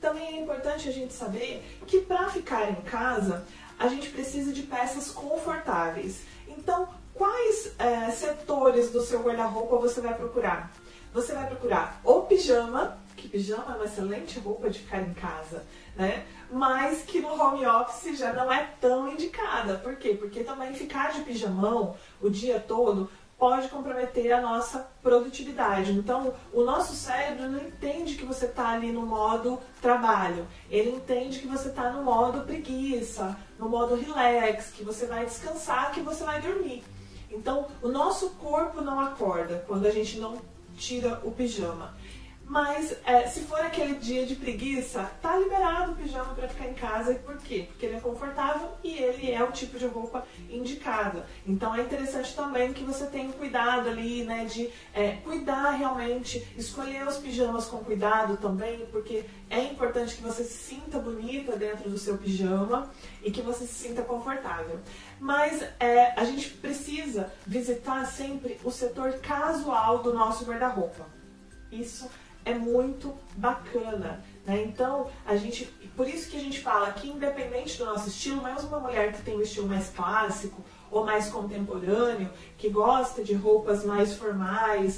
Também é importante a gente saber que para ficar em casa, a gente precisa de peças confortáveis. Então, quais setores do seu guarda-roupa você vai procurar? Você vai procurar o pijama, que pijama é uma excelente roupa de ficar em casa, né? Mas que no home office já não é tão indicada. Por quê? Porque também ficar de pijamão o dia todo pode comprometer a nossa produtividade. Então, o nosso cérebro não entende que você está ali no modo trabalho. Ele entende que você está no modo preguiça, no modo relax, que você vai descansar, que você vai dormir. Então, o nosso corpo não acorda quando a gente não tira o pijama. Mas se for aquele dia de preguiça, tá liberado o pijama para ficar em casa. E por quê? Porque ele é confortável e ele é o tipo de roupa indicada. Então é interessante também que você tenha cuidado ali, né, de cuidar realmente, escolher os pijamas com cuidado também, porque é importante que você se sinta bonita dentro do seu pijama e que você se sinta confortável. Mas a gente precisa visitar sempre o setor casual do nosso guarda-roupa. Isso é muito bacana, né? Então, por isso que a gente fala que independente do nosso estilo, mesmo uma mulher que tem um estilo mais clássico ou mais contemporâneo, que gosta de roupas mais formais,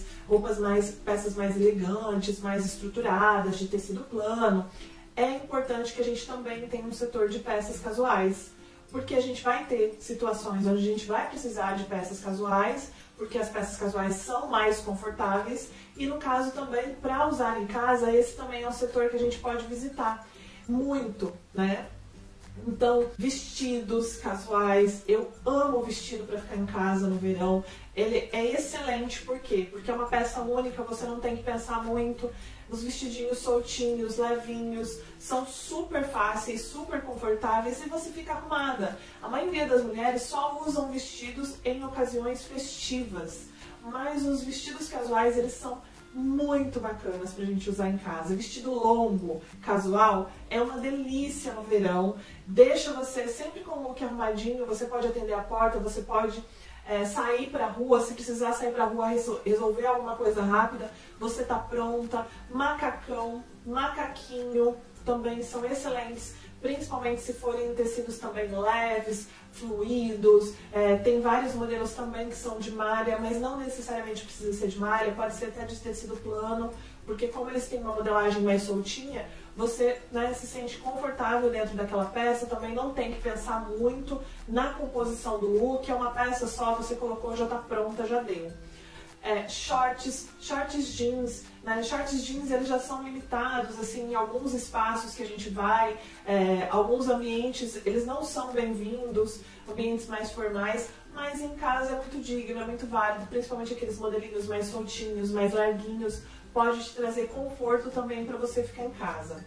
peças mais elegantes, mais estruturadas, de tecido plano, é importante que a gente também tenha um setor de peças casuais, porque a gente vai ter situações onde a gente vai precisar de peças casuais, porque as peças casuais são mais confortáveis, e no caso também, para usar em casa, esse também é um setor que a gente pode visitar muito, né? Então, vestidos casuais, eu amo vestido para ficar em casa no verão. Ele é excelente, por quê? Porque é uma peça única, você não tem que pensar muito. Os vestidinhos soltinhos, levinhos, são super fáceis, super confortáveis e você fica arrumada. A maioria das mulheres só usam vestidos em ocasiões festivas, mas os vestidos casuais, eles são muito bacanas pra gente usar em casa. Vestido longo, casual, é uma delícia no verão. Deixa você sempre com o look arrumadinho, você pode atender a porta, você pode sair pra rua, se precisar sair pra rua resolver alguma coisa rápida, você tá pronta. Macacão, macaquinho também são excelentes, principalmente se forem tecidos também leves, fluidos. Tem vários modelos também que são de malha, mas não necessariamente precisa ser de malha, pode ser até de tecido plano, porque como eles têm uma modelagem mais soltinha, você, né, se sente confortável dentro daquela peça, também não tem que pensar muito na composição do look, é uma peça só, você colocou, já tá pronta, já deu. Shorts jeans, né? Shorts jeans, eles já são limitados, assim, em alguns espaços que a gente vai, alguns ambientes, eles não são bem-vindos, ambientes mais formais, mas em casa é muito digno, é muito válido, principalmente aqueles modelinhos mais soltinhos, mais larguinhos, pode te trazer conforto também para você ficar em casa.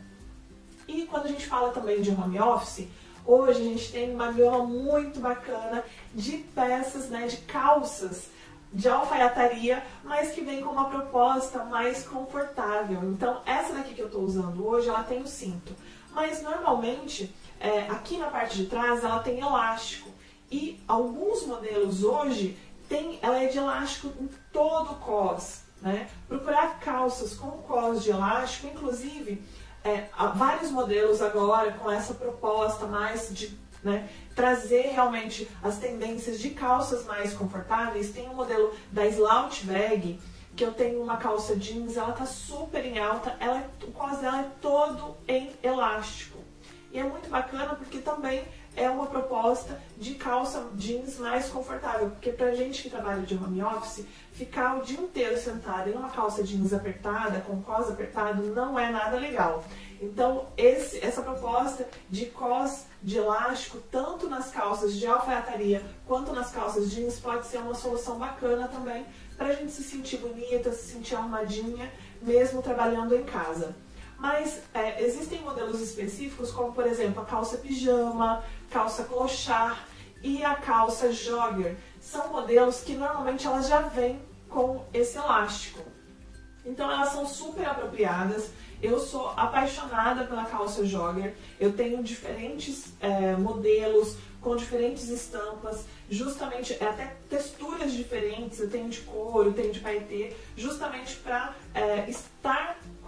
E quando a gente fala também de home office, hoje a gente tem uma gama muito bacana de peças, né, de calças, de alfaiataria, mas que vem com uma proposta mais confortável. Então, essa daqui que eu estou usando hoje, ela tem o cinto. Mas, normalmente, aqui na parte de trás, ela tem elástico. E alguns modelos hoje, ela é de elástico em todo o cos, né? Procurar calças com cos de elástico, inclusive, há vários modelos agora com essa proposta mais de, né, trazer realmente as tendências de calças mais confortáveis. Tem um modelo da Slout Bag, que eu tenho uma calça jeans, ela tá super em alta, o cos dela é todo em elástico. E é muito bacana porque também é uma proposta de calça jeans mais confortável, porque pra gente que trabalha de home office, ficar o dia inteiro sentado em uma calça jeans apertada, com cos apertado, não é nada legal. Então, essa proposta de cos de elástico, tanto nas calças de alfaiataria quanto nas calças jeans, pode ser uma solução bacana também pra gente se sentir bonita, se sentir arrumadinha, mesmo trabalhando em casa. Mas existem modelos específicos, como por exemplo a calça pijama, calça clochard e a calça jogger. São modelos que normalmente elas já vêm com esse elástico. Então elas são super apropriadas. Eu sou apaixonada pela calça jogger. Eu tenho diferentes modelos com diferentes estampas, justamente até texturas diferentes. Eu tenho de couro, tenho de paetê, justamente para estar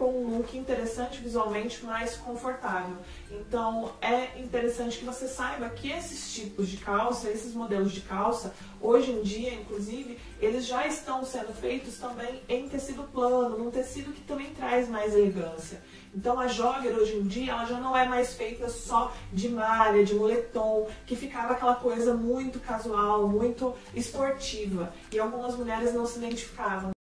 com um look interessante visualmente, mais confortável. Então é interessante que você saiba que esses tipos de calça, esses modelos de calça, hoje em dia, inclusive, eles já estão sendo feitos também em tecido plano, num tecido que também traz mais elegância. Então a jogger hoje em dia, ela já não é mais feita só de malha, de moletom, que ficava aquela coisa muito casual, muito esportiva. E algumas mulheres não se identificavam.